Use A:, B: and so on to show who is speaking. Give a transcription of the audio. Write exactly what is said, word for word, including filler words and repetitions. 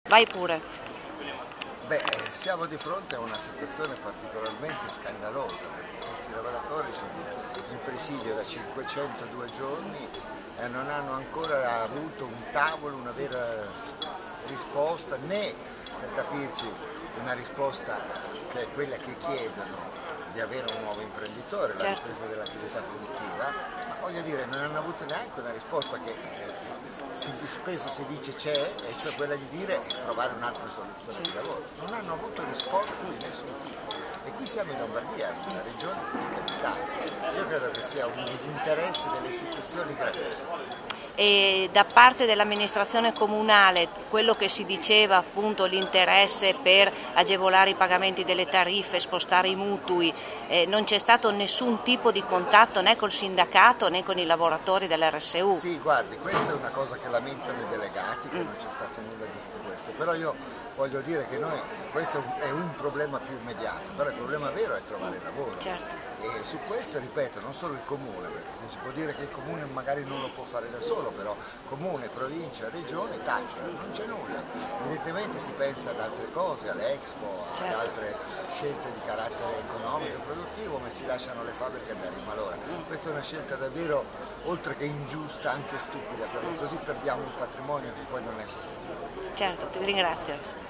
A: Vai pure.
B: Beh, siamo di fronte a una situazione particolarmente scandalosa, perché questi lavoratori sono in presidio da cinquecentodue giorni e non hanno ancora avuto un tavolo, una vera risposta, né, per capirci, una risposta che è quella che chiedono di avere un nuovo imprenditore, la
A: Certo.
B: ripresa dell'attività produttiva, ma voglio dire, non hanno avuto neanche una risposta che si, spesso si dice c'è, e cioè quella di dire trovare un'altra soluzione
A: Sì.
B: di lavoro. Non hanno avuto risposte di nessun tipo. E qui siamo in Lombardia, in una regione ricca d'Italia. Io credo che sia un disinteresse delle istituzioni gravissimo.
A: E da parte dell'amministrazione comunale quello che si diceva, appunto l'interesse per agevolare i pagamenti delle tariffe, spostare i mutui, eh, non c'è stato nessun tipo di contatto né col sindacato né con i lavoratori dell'R S U.
B: Sì, guardi, questa è una cosa che lamentano i delegati, che non c'è stato nulla di tutto questo, però io voglio dire che noi, questo è un problema più immediato, però il problema vero è trovare lavoro.
A: Certo.
B: E su questo, ripeto, non solo il comune, perché non si può dire che il comune magari non lo può fare da solo, però comune, provincia, regione tacciono, non c'è nulla. Evidentemente si pensa ad altre cose, all'Expo, ad
A: Certo.
B: altre scelte di carattere economico e produttivo, ma si lasciano le fabbriche andare in malora. Questa è una scelta davvero, oltre che ingiusta, anche stupida, perché così perdiamo un patrimonio che poi non è sostenibile.
A: Certo, ti ringrazio.